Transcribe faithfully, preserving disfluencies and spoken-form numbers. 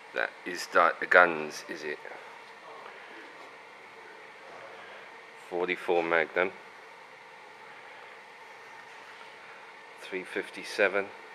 That is like the guns, is it? forty-four Magnum, three fifty-seven.